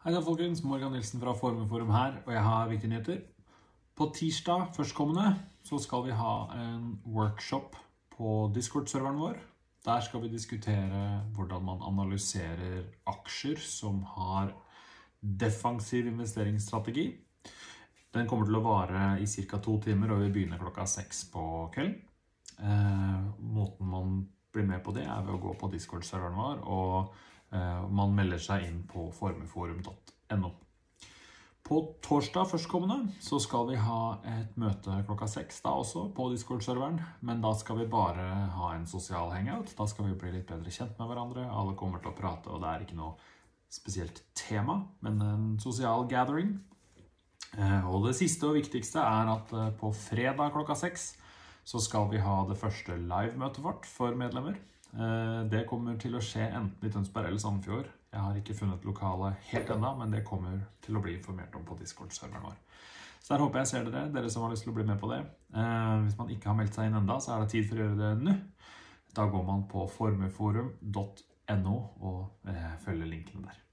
Hei da folkens, Morgan Nilsen fra Formeforum her, og jeg har viktige nyheter. På tirsdag førstkommende så skal vi ha en workshop på Discord-serveren vår. Der skal vi diskutere hvordan man analyserer aksjer som har defensiv investeringsstrategi. Den kommer til å vare i ca. 2 timer, og vi begynner klokka 6 på kvelden. Måten man blir med på det er ved å gå på Discord-serveren vår, og man melder seg inn på formeforum.no. På torsdag førstkommende så skal vi ha et møte klokka 6 da også på Discord-serveren, men da skal vi bare ha en sosial hangout. Da skal vi bli litt bedre kjent med hverandre. Alle kommer til å prate, og det er ikke noe spesielt tema, men en sosial gathering. Og det siste og viktigste er at på fredag klokka 6 så skal vi ha det første live-møtet vårt for medlemmer. Det kommer til å skje enten i Tønsberg eller Sandefjord. Jeg har ikke funnet lokale helt enda, men det kommer til å bli informert om på Discord-serveren vår. Så der håper jeg ser dere som har lyst til å bli med på det. Hvis man ikke har meldt seg inn enda, så er det tid for å gjøre det nå. Da går man på formeforum.no og følger linkene der.